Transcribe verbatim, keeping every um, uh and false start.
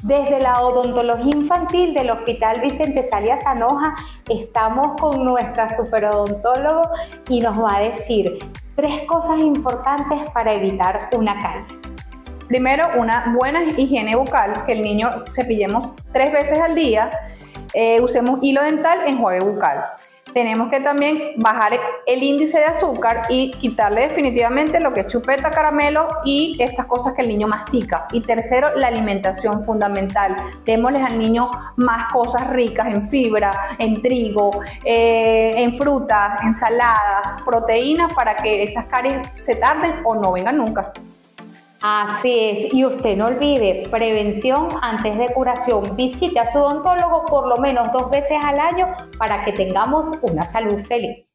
Desde la odontología infantil del Hospital Vicente Salia Sanoja estamos con nuestra superodontólogo y nos va a decir tres cosas importantes para evitar una caries. Primero, una buena higiene bucal, que el niño cepillemos tres veces al día, eh, usemos hilo dental, enjuague bucal. Tenemos que también bajar el índice de azúcar y quitarle definitivamente lo que es chupeta, caramelo y estas cosas que el niño mastica. Y tercero, la alimentación fundamental. Démosles al niño más cosas ricas en fibra, en trigo, eh, en frutas, ensaladas, proteínas para que esas caries se tarden o no vengan nunca. Así es, y usted no olvide, prevención antes de curación. Visite a su odontólogo por lo menos dos veces al año para que tengamos una salud feliz.